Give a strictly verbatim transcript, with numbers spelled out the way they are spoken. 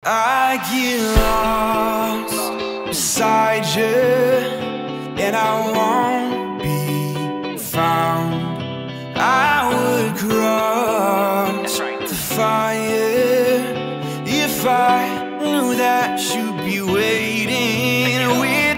I get lost beside you, and I won't be found. I would cross the fire if I knew that you'd be waiting. We're